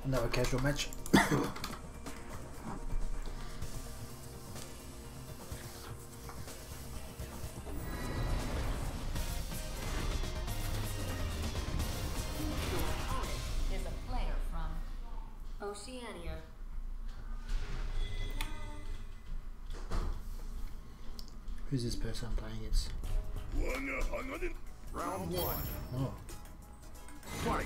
Another casual match. Is a player from Oceania. Who's this person I'm playing against? Round one. Oh. Fight.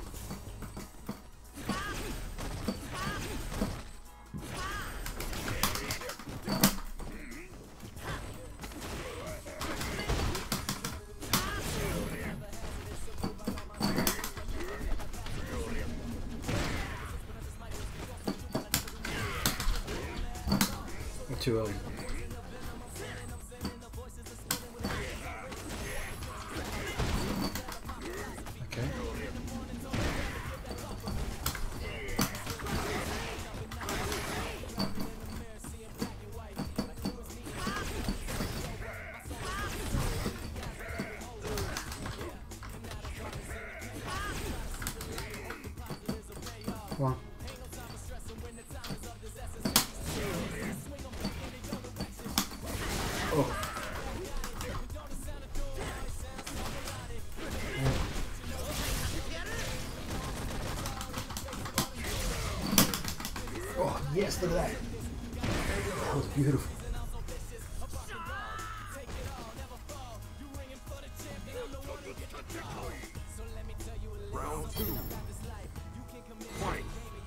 2 early. Okay. One. Oh. Oh, yes, look at that. That was beautiful. Round two. Fight.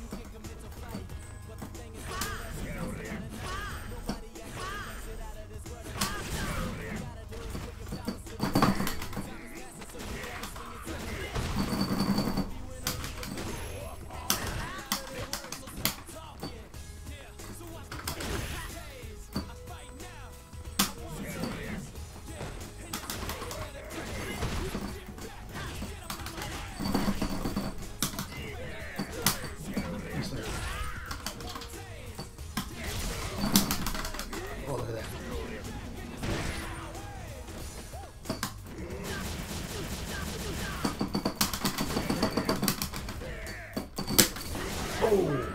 Oh, look at that. Oh.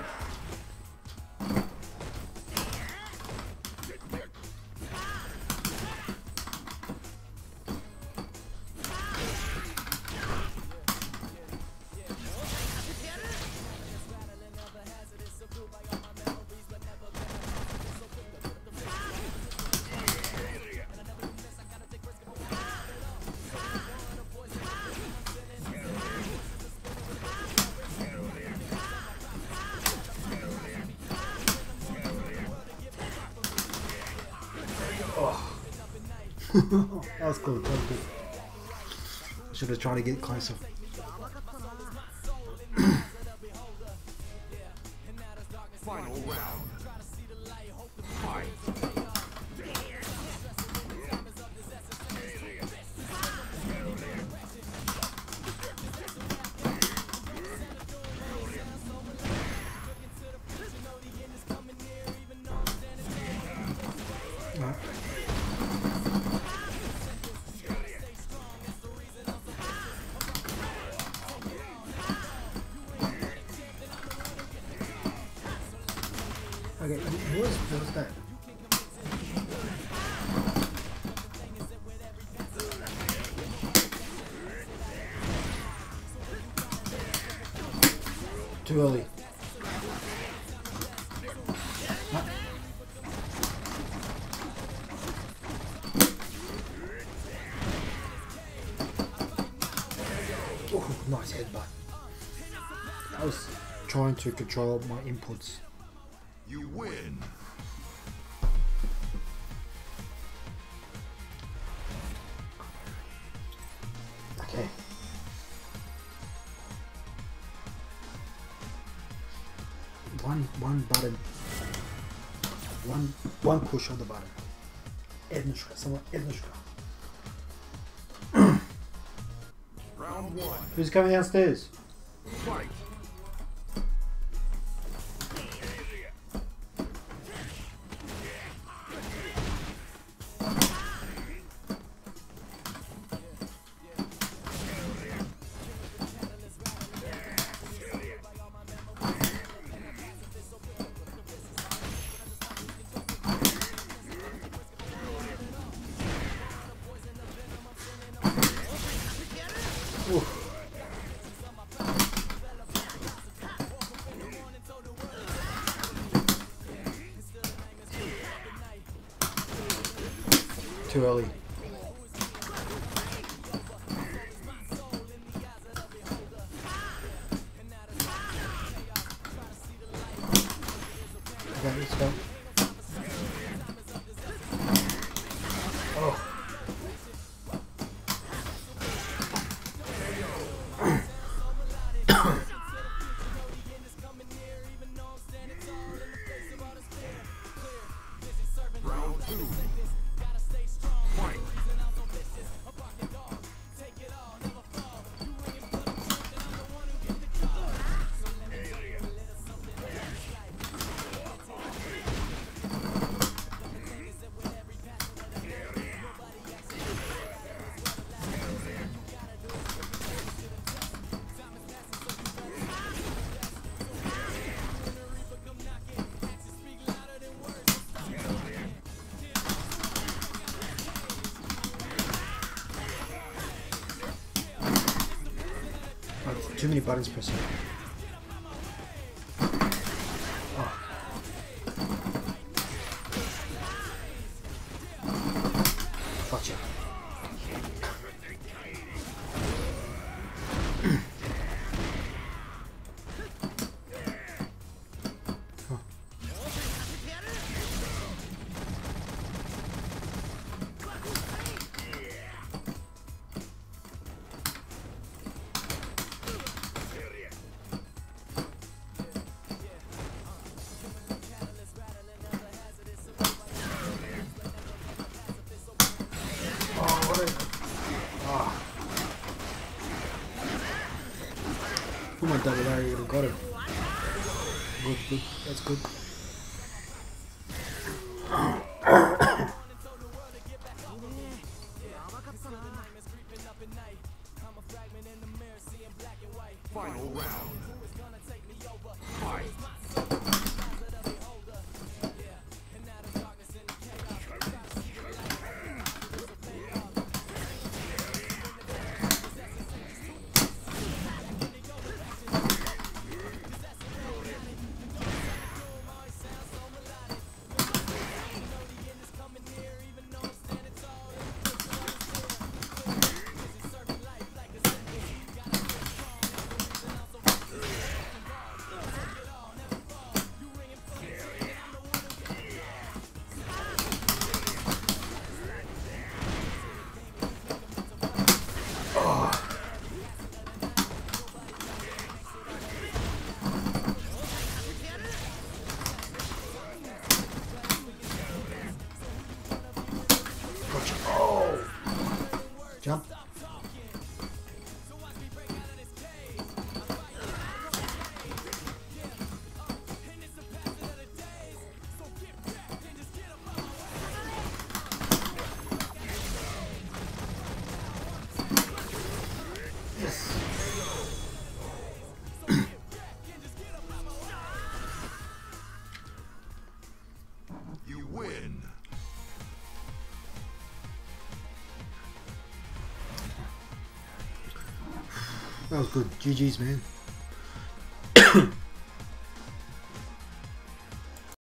Oh. That was cool. That was good. Should have tried to get closer. Final round. Fight. Right. Okay, what's that? Too early. Huh? Oh, nice headbutt. I was trying to control my inputs. You win. Okay. One button. One push on the button. Ednushka, someone Ednushka. Round one. Who's coming downstairs? Fight. too early. Okay, let's go. Oh. Round 2. Fight. Oh, too many buttons pressing. Oh. Gotcha. Oh my double there, you got him. Good, good, that's good. Final round. Fight. Gotcha. Oh! Jump. Yes. You win. That was good. GG's, man.